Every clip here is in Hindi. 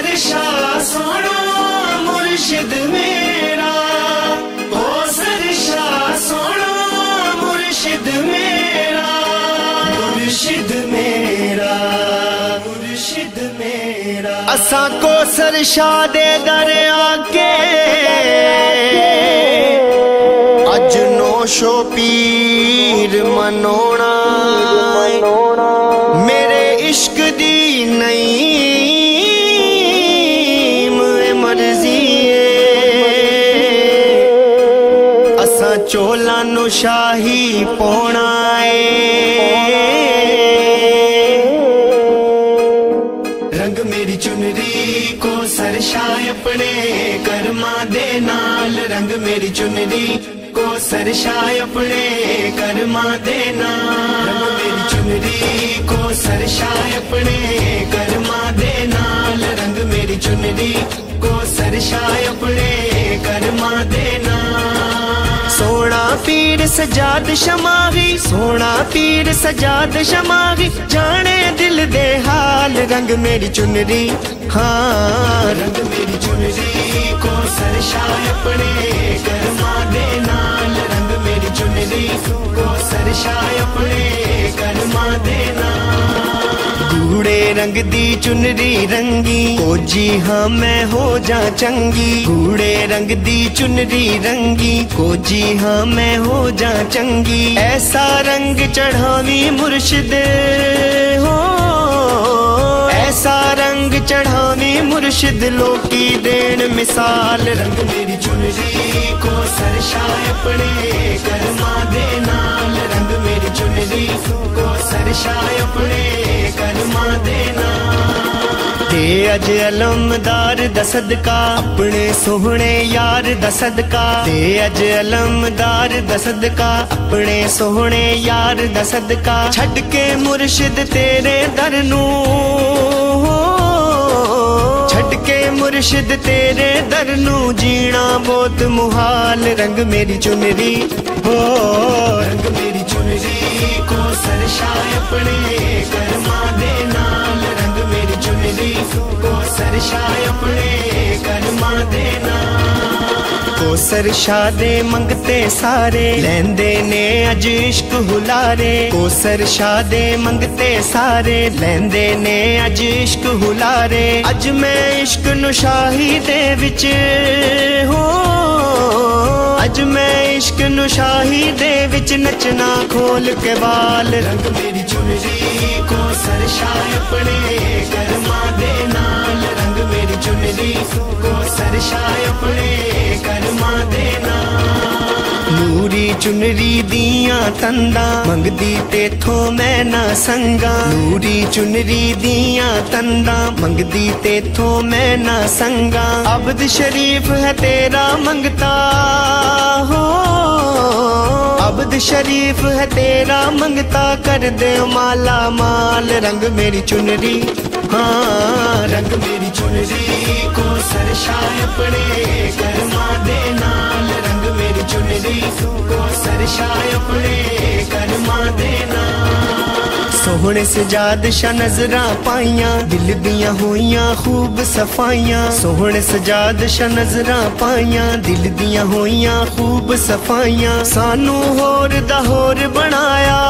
सरशाह सोना मुर्शिद मेरा, ओ सरशाह सोना मुर्शिद मेरा, मुर्शिद मेरा, मुर्शिद मेरा। असा को सरशाह दे दर आके अज नौशो पीर मनोना, मेरे इश्क दी नहीं मर्जी असा चोला नु शाही पौना रंग मेरी चुनरी को सरशाह अपने कर्मा दे नाल, रंग मेरी चुनरी को सरशाह अपने कर्मा दे नाल, रंग मेरी चुनरी को सरशाह अपने कर्मा दे नाल, रंग मेरी चुनरी को सरशाह अपने कर्मा दे नाल। सोना पीर सजाद शमाही, सोना पीर सजाद शमाही, जाने दिल दे हाल, रंग मेरी चुनरी, हाँ रंग मेरी चुनरी को सरशाह अपने कर्मा दे नाल, रंग मेरी चुनरी को सरशाह अपने कर्मा दे नाल। गूढ़े रंग दी चुनरी रंगी, ओ जी हाँ मैं हो जा चंगी, गूढ़े रंग दी चुनरी रंगी, को जी हाँ मैं हो जा चंगी, ऐसा रंग चढ़ावी मुर्शिद हो, ऐसा रंग चढ़ावी मुर्शिद लोकी देन मिसाल, रंग मेरी चुनरी को सरशाह अपने कर्मा दे नाल, रंग मेरी चुनरी को सरशाह अपने कर्मा दे नाल। दे अज अलमदार दा सदका अपने सोहने यार दा सदका, दे अज अलमदार दा सदका अपने सोहने यार दा सदका, छड़ के मुर्शिद तेरे दर नू, छड़ के मुर्शिद तेरे दर नू जीना बहुत मुहाल, रंग मेरी चुनरी हो, रंग मेरी चुनरी को सरशाह अपने कर्मा दे नाल, रंग मेरी चुनरी को सरशाह अपने कर्मा दे नाल। को सरशाह दे मंगते सारे लैंदे ने अज इश्क हुलारे, को सरशाह दे मंगते सारे लैंदे ने अज इश्क हुलारे, अज मैं इश्क नुशाही दे विच हो, अज मैं इश्क नुशाही दे विच नचना खोल के बाल, रंग मेरी चुनरी को सरशाह अपने कर्मा दे नाल, रंग मेरी चुनरी को सरशाह अपने कर्मा दे नाल। नूरी चुनरी दिया तंदा मंगदी तेथों मैं ना संगा, नूरी चुनरी दिया तंदा मंगदी तेथों मैं ना संगा, अब्द शरीफ है तेरा मंगता हो, अब्द शरीफ है तेरा मंगता, कर दे माला माल, रंग मेरी चुनरी, हाँ रंग मेरी चुनरी को सरशाह अपने कर्मा दे नाल, रंग मेरी चुनरी को सरशाह अपने कर्मा दे नाल। सोहने सजाद शाह नजरा पाइया, दिल दियां होइयां खूब सफाइयां, सोहने सजाद शाह नजरा पाइया, दिल दियां होइयां खूब सफाइयां, सानू होर दा होर बनाया,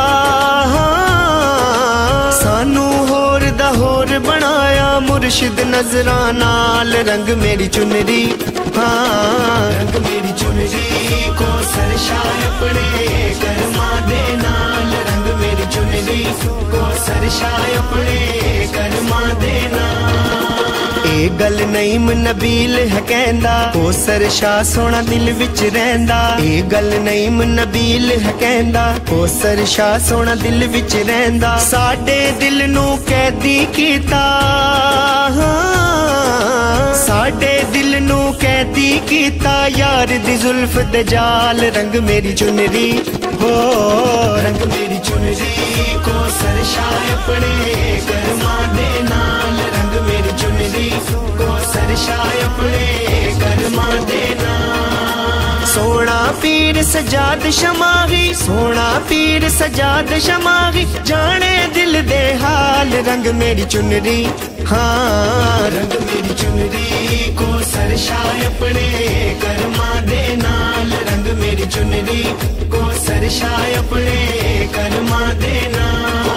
सानू होर दा होर बनाया, मुर्शिद नजरा नाल, रंग मेरी चुनरी, हाँ रंग मेरी चुनरी को सरशाह अपने कर्मा दे नाल, रंग मेरी चुनरी को सरशाह अपने कर्मा दे नाल। ए गल नईम नबील है कहंदा, ओ सरशाह सोना दिल विच रहिंदा, ए गल नईम नबील है कहंदा, ओ सरशाह सोना दिल विच रहिंदा, साडे दिल नू कैदी कीता, साडे दिल नू कैदी कीता, यार दी जुल्फ दे जाल, रंग मेरी चुनरी हो, रंग मेरी चुनरी को सरशाह अपने कर्मा दे नाल, रंग मेरी चुनरी को सरशाह अपने कर्मा दे नाल। सोना पीर सजाद शमाही, सोना पीर सजाद शमाही, जाने दिल दे हाल, रंग मेरी चुनरी, हाँ रंग मेरी चुनरी को सरशाए अपने कर्मा देना।